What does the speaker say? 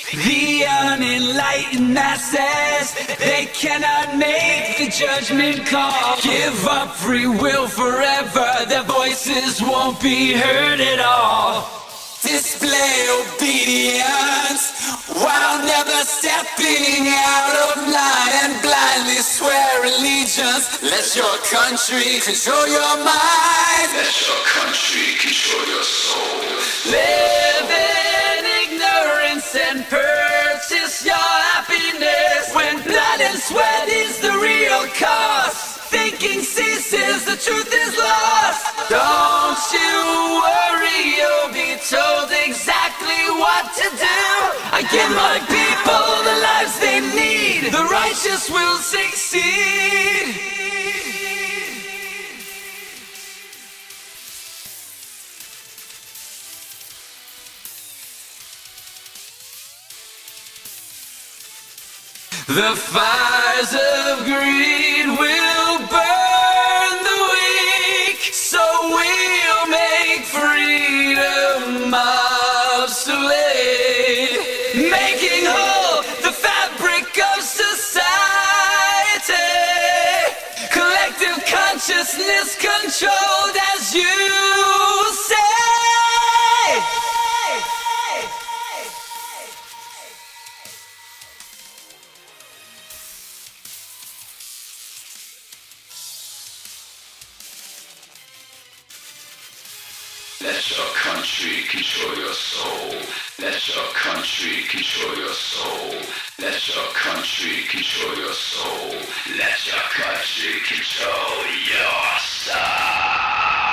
The unenlightened masses, they cannot make the judgment call. Give up free will forever, their voices won't be heard at all. Display obedience while never stepping out of line and blindly swear allegiance. Let your country control your mind. Let your country control your soul. Live in ignorance and purchase your happiness when blood and sweat is the real cost. Thinking ceases, the truth is lost. Don't you worry, you'll be told exactly what to do. I give my people the lives they need. The righteous will succeed. The fires of greed will burn the weak, so we'll make freedom obsolete, making whole the fabric of society. Collective consciousness controlled, as you say. Let your country control your soul. Let your country control your soul. Let your country control your soul. Let your country control your soul.